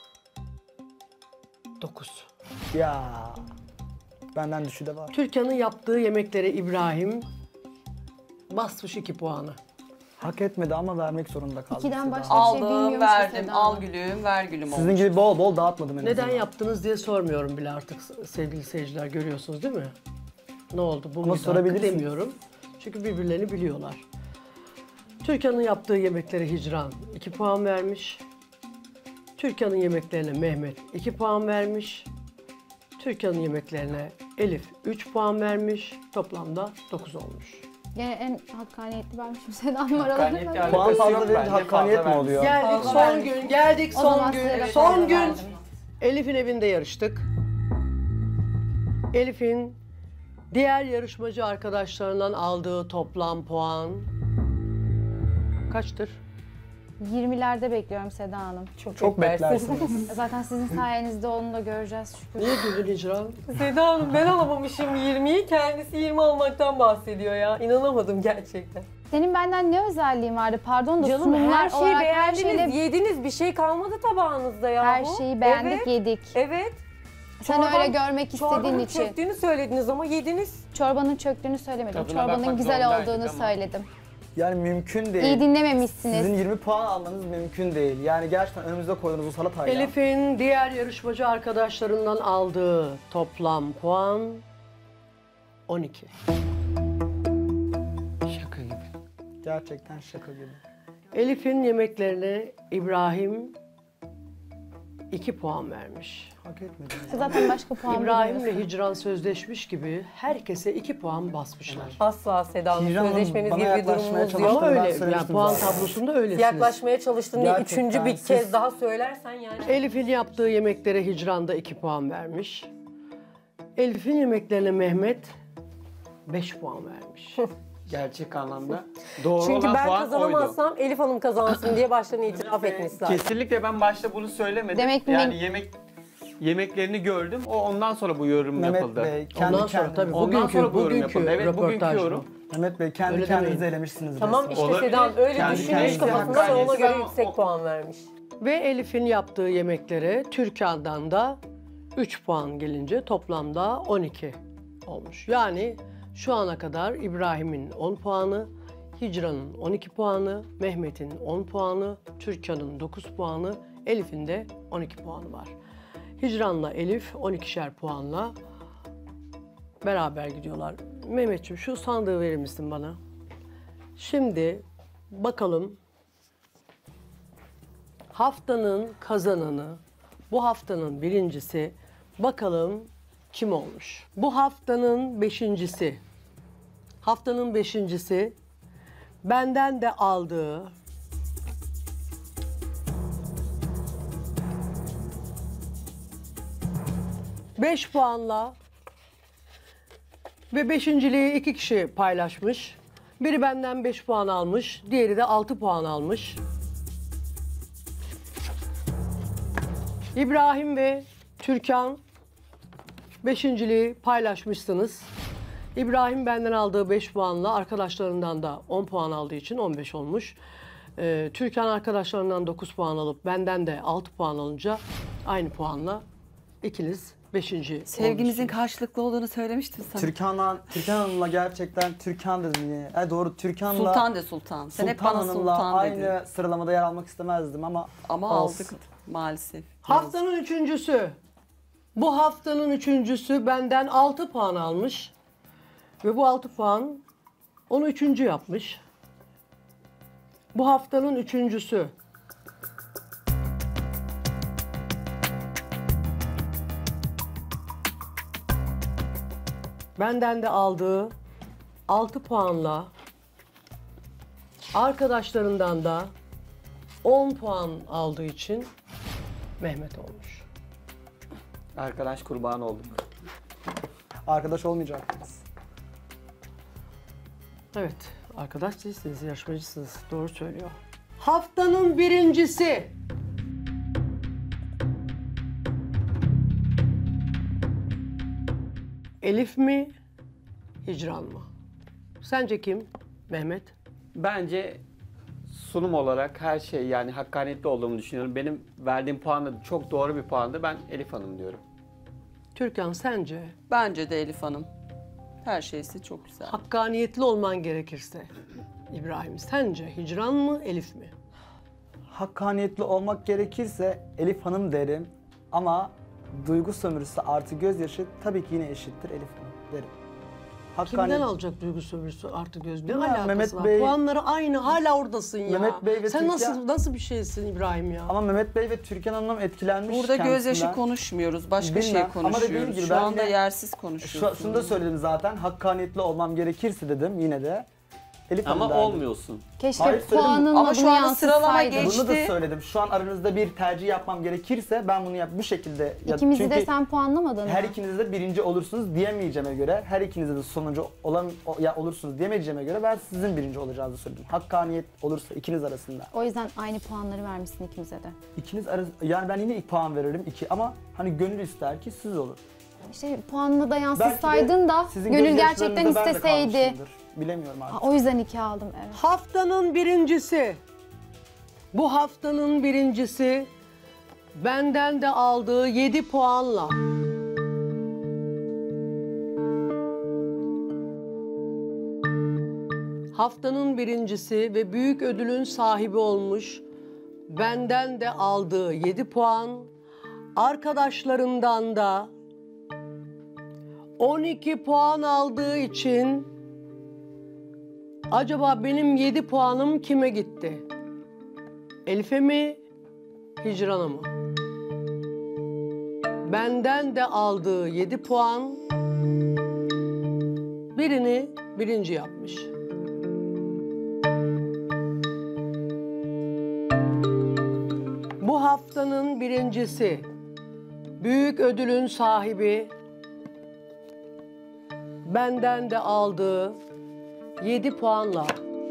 dokuz. Ya benden düşü de var. Türkan'ın yaptığı yemeklere İbrahim basmış iki puanı. Hak etmedi ama vermek zorunda kaldım. İkiden Seda. başka bir şey Aldım, bilmiyormuş verdim, Seda al Hanım. gülüm, ver gülüm Sizin olmuş. gibi bol bol dağıtmadım en Neden azından. yaptınız diye sormuyorum bile artık sevgili seyirciler, görüyorsunuz değil mi? Ne oldu? Bu Ama muydu hakkı sorabilirsiniz. demiyorum. Çünkü birbirlerini biliyorlar. Türkan'ın yaptığı yemeklere Hicran iki puan vermiş. Türkan'ın yemeklerine Mehmet iki puan vermiş. Türkan'ın yemeklerine Elif üç puan vermiş. Toplamda dokuz olmuş. Gene en hakkaniyetli benmişim Seda Hanım Hakkaniyetli aralarında. Puan alakası fazla yok verince bence, hakkaniyet fazla mi oluyor? Geldik Fazla son vermiş. gün, geldik O son zaman gün, size de son fazla gün. verdim. Elif'in evinde yarıştık. Elif'in diğer yarışmacı arkadaşlarından aldığı toplam puan kaçtır? yirmilerde bekliyorum Seda Hanım. Çok, Çok beklersin. beklersiniz. Zaten sizin sayenizde onu da göreceğiz şükür. Niye güldün Hicran? Seda Hanım ben alamamışım yirmiyi, kendisi yirmi almaktan bahsediyor ya. İnanamadım gerçekten. Senin benden ne özelliğin vardı? Pardon da Canım sunumlar her şeyi olarak her beğendiniz, şeyle yediniz. Bir şey kalmadı tabağınızda ya. her şeyi beğendik, Evet, yedik. evet. Sen Çorban- öyle görmek istediğin Çorbanın için. çöktüğünü söylediniz ama yediniz. Çorbanın çöktüğünü söylemedim. Tadına Çorbanın bakmak güzel zorundaydık olduğunu ama. söyledim. Yani mümkün değil. İyi dinlememişsiniz. Sizin yirmi puan almanız mümkün değil. Yani gerçekten önümüzde koyduğunuz o salatayla. Elif'in diğer yarışmacı arkadaşlarından aldığı toplam puan on iki. şaka gibi. Gerçekten şaka gibi. Elif'in yemeklerine İbrahim iki puan vermiş. Hak etmediniz. Zaten başka puan İbrahim bilmiyorsun. ve Hicran sözleşmiş gibi herkese iki puan basmışlar. Asla Seda Hanım. Hicran Hanım, Sözleşmeniz bana gibi bir yaklaşmaya durumunuz çalıştı. yok. Ama öyle, Ben yani söylemiştim puan zaten. tablosunda öylesiniz. Yaklaşmaya çalıştın diye Gerçekten üçüncü bir siz- kez daha söylersen yani. Elif'in yaptığı yemeklere Hicran da iki puan vermiş. Elif'in yemeklerine Mehmet beş puan vermiş. Gerçek anlamda. Doğru Çünkü olan ben puan oydu. kazanamazsam Elif Hanım kazansın diye baştan itiraf etmesi lazım. Kesinlikle ben başta bunu söylemedim. Demek ki yani men- yemek yemeklerini gördüm. O ondan sonra bu yorum Mehmet yapıldı. Bey kendi Ondan sonra kendinize- tabii Ondan bugünkü, sonra bu yorum bugünkü yapıldı. Evet, bugünkü röportaj bu. yorum. Mehmet Bey kendi Öyle kendinize demeyin. elemişsiniz. Tamam resmen. işte Olabilir. Seda Hanım öyle Kendi düşünmüş kendinize kafasında ve ona hakkaniyeti göre ama yüksek o- puan vermiş. Ve Elif'in yaptığı yemeklere Türkan'dan da üç puan gelince toplamda on iki olmuş. Yani şu ana kadar İbrahim'in on puanı, Hicran'ın on iki puanı, Mehmet'in on puanı, Türkan'ın dokuz puanı, Elif'in de on iki puanı var. Hicran'la Elif on ikişer puanla beraber gidiyorlar. Mehmetciğim şu sandığı verir misin bana? Şimdi bakalım haftanın kazananı, bu haftanın birincisi, bakalım kim olmuş? Bu haftanın beşincisi, haftanın beşincisi benden de aldığı beş puanla ve beşinciliği iki kişi paylaşmış. Biri benden beş puan almış, diğeri de altı puan almış. İbrahim ve Türkan beşinciliği paylaşmışsınız. İbrahim benden aldığı beş puanla arkadaşlarından da on puan aldığı için on beş olmuş. Ee, Türkan arkadaşlarından dokuz puan alıp benden de altı puan alınca aynı puanla ikiniz beşinci Sevgimizin olmuşsunuz. karşılıklı olduğunu söylemiştim sana. Türkan'la, Türkan Hanım'la gerçekten Türkan dedim yine. E doğru Türkan'la Sultan de Sultan. Sen hep Sultan bana Hanım'la Sultan aynı dedin. sıralamada yer almak istemezdim ama Ama olsun. aldık maalesef. Haftanın üçüncüsü. Bu haftanın üçüncüsü benden altı puan almış. Ve bu altı puan onu üçüncü yapmış. Bu haftanın üçüncüsü. Benden de aldığı altı puanla arkadaşlarından da on puan aldığı için Mehmet olmuş. Arkadaş kurban olduk. Arkadaş olmayacaktınız. Evet, arkadaş değilsiniz, yarışmacısınız. Doğru söylüyor. Haftanın birincisi. Elif mi, Hicran mı? Sence kim, Mehmet? Bence sunum olarak her şey yani hakkaniyetli olduğumu düşünüyorum. Benim verdiğim puan da çok doğru bir puandı. Ben Elif Hanım diyorum. Türkan sence? Bence de Elif Hanım. Her şeysi çok güzel. Hakkaniyetli olman gerekirse. İbrahim sence Hicran mı, Elif mi? Hakkaniyetli olmak gerekirse Elif Hanım derim ama duygu sömürüsü artı gözyaşı tabii ki yine eşittir Elif Hanım derim. Kimden alacak duygu sömürüsü artı göz? Ne Bilmem, alakası Mehmet var? Bey- Puanları aynı, hala oradasın ya. Mehmet Bey ve Sen Türkan- nasıl nasıl bir şeysin İbrahim ya? Ama Mehmet Bey ve Türkan Hanım etkilenmiş Burada gözyaşı kendisinden. konuşmuyoruz. Başka Bilmem, şey ama dediğim konuşuyoruz. gibi Şu ben anda yine- yersiz Şu, konuşuyorsun. şunu da söyledim zaten. Hakkaniyetli olmam gerekirse dedim yine de. Elif Hanım Ama derdim. olmuyorsun. Keşke Hayır, söyledim. puanın Ama şu adını anda sıralama yansıtsaydın. geçti. Bunu da söyledim. Şu an aranızda bir tercih yapmam gerekirse ben bunu yap bu şekilde. Ya- İkimizi çünkü de sen puanlamadın her mı? ikiniz de birinci olursunuz diyemeyeceğime göre, her ikiniz de sonuncu olan o- ya olursunuz diyemeyeceğime göre ben sizin birinci olacağınızı söyledim. Hakkaniyet olursa ikiniz arasında. O yüzden aynı puanları vermişsin ikimize de. İkiniz arası yani ben yine ilk puan veririm iki ama hani gönül ister ki siz olur. İşte puanını da Belki de yansıtsaydın da sizin gönül gözyaşlarınızda gerçekten ben de isteseydi. kalmışımdır. Bilemiyorum artık. Ha, o yüzden iki aldım evet. Haftanın birincisi. Bu haftanın birincisi benden de aldığı yedi puanla. Haftanın birincisi ve büyük ödülün sahibi olmuş. Benden de aldığı yedi puan. Arkadaşlarından da on iki puan aldığı için acaba benim yedi puanım kime gitti? Elif'e mi, Hicran'a mı? Benden de aldığı yedi puan birini birinci yapmış. Bu haftanın birincisi, büyük ödülün sahibi, benden de aldığı yedi puanla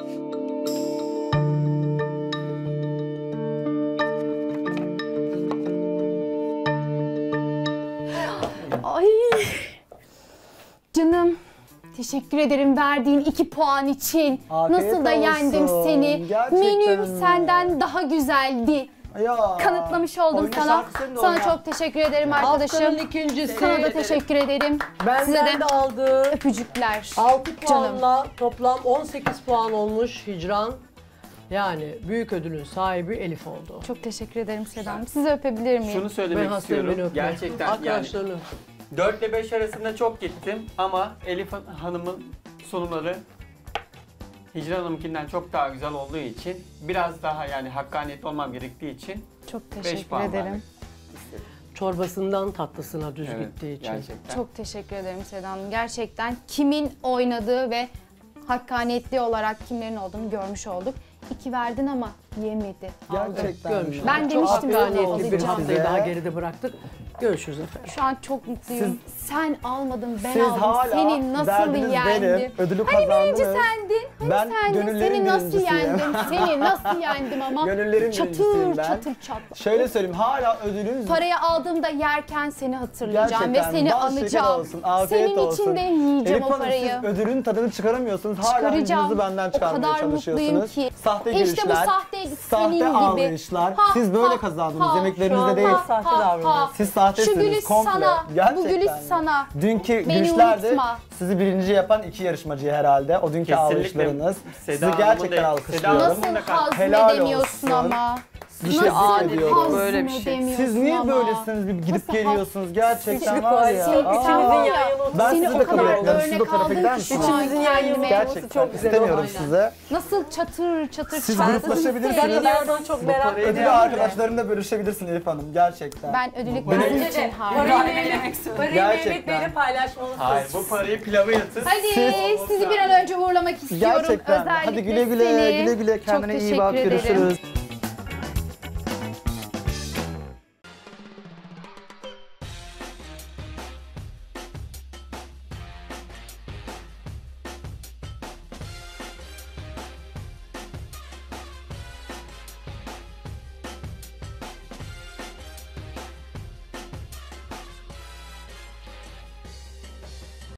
Ay canım teşekkür ederim verdiğin iki puan için. Afiyet Nasıl da yendim olsun. seni. Gerçekten Menüm mi? senden daha güzeldi. Ya. Kanıtlamış oldum Oyna sana. şarkısını da Sana oyna. çok teşekkür ederim haftanın arkadaşım. ikincisi, Sana da teşekkür ederim. Size benden de de aldığı öpücükler. altı Canım. puanla toplam on sekiz puan olmuş Hicran. Yani büyük ödülün sahibi Elif oldu. Çok teşekkür ederim Seda Hanım. Sizi öpebilir miyim? Şunu söylemek Ben hastayım, beni istiyorum. öpme. Gerçekten yani Arkadaşlarını. dört ile beş arasında çok gittim ama Elif Hanım'ın sunumları Hicran Hanım'ınkinden çok daha güzel olduğu için biraz daha yani hakkaniyetli olmam gerektiği için Çok beş teşekkür puan ederim. vermek istedim. Çorbasından tatlısına düz Evet, gittiği için. gerçekten. Çok teşekkür ederim Seda Hanım. Gerçekten kimin oynadığı ve hakkaniyetli olarak kimlerin olduğunu görmüş olduk. İki verdin ama yemedi. aldı. Gerçekten. Görmüş. Ben Çok demiştim ben hakkaniyetli bir alacağım. haftayı Size. daha geride bıraktık. Görüşürüz efendim. Şu an çok mutluyum. Sen almadın, ben Siz aldım. hala Seni nasıl derdiniz yendim? benim, ödülü Hani birinci kazandınız. sendin. Hani Ben sendin. gönüllerin Seni nasıl birincisiyim. yendim? Seni nasıl yendim ama Gönüllerin çatır birincisiyim ben. çatır çatır. Şöyle söyleyeyim, hala ödülünüz Parayı aldığımda yerken seni hatırlayacağım ve seni bal şeker anacağım. olsun, afiyet Senin olsun. için de yiyeceğim Elif o Hanım, parayı. siz ödülün tadını çıkaramıyorsunuz. Hala Çıkaracağım. yüzünüzü benden O çıkarmaya kadar mutluyum çalışıyorsunuz. ki. Sahte İşte bu gülüşler, sahte, sahte senin gibi. anlayışlar. Ha, Siz böyle ha, kazandınız, ha. yemeklerinizde Şu değil. anda sahte davranıyorsunuz. Siz sahtesiniz Şu gülüş komple. sana, bu Gerçekten gülüş mi? sana. Dünkü Beni gülüşler de unutma. sizi birinci yapan iki yarışmacı herhalde. O dünkü Kesinlikle. alkışlarınız. Seda Sizi Hanım'ın gerçekten da- alkışlıyorum. Seda Nasıl Hanım'ın da- Helal hazmedemiyorsun olsun. ama? Sizi Nasıl tebrik ediyorum. Böyle bir şey. hazmedemiyorsun Siz niye ama? böylesiniz? Bir gidip Nasıl geliyorsunuz. Gerçekten Üçlük var var. ya. Sizin Aa. üçünüzün yan yana Ben Seni sizi o de kabul kadar etmiyorum. Siz de o örnek tarafa aldım gider ki misiniz? şu an Üçünüzün yan yana kendime. Gerçekten çok güzel istemiyorum oldu. size. Nasıl çatır çatır Siz çatır. gruplaşabilirsiniz. Ben İlay'dan çok merak Ödülü ediyorum. arkadaşlarımla bölüşebilirsin Elif Hanım. Gerçekten. Ben ödülü Benim- gözüm için harcadım. Parayı Mehmet, parayı Gerçekten. Mehmet Bey'le paylaşmalısınız. Hayır, bu parayı pilava yatır. Hadi Siz- sizi bir an önce uğurlamak istiyorum. Gerçekten. Özellikle Hadi güle güle, seni. güle güle. Çok Kendine iyi bak. teşekkür ederim. Görüşürüz.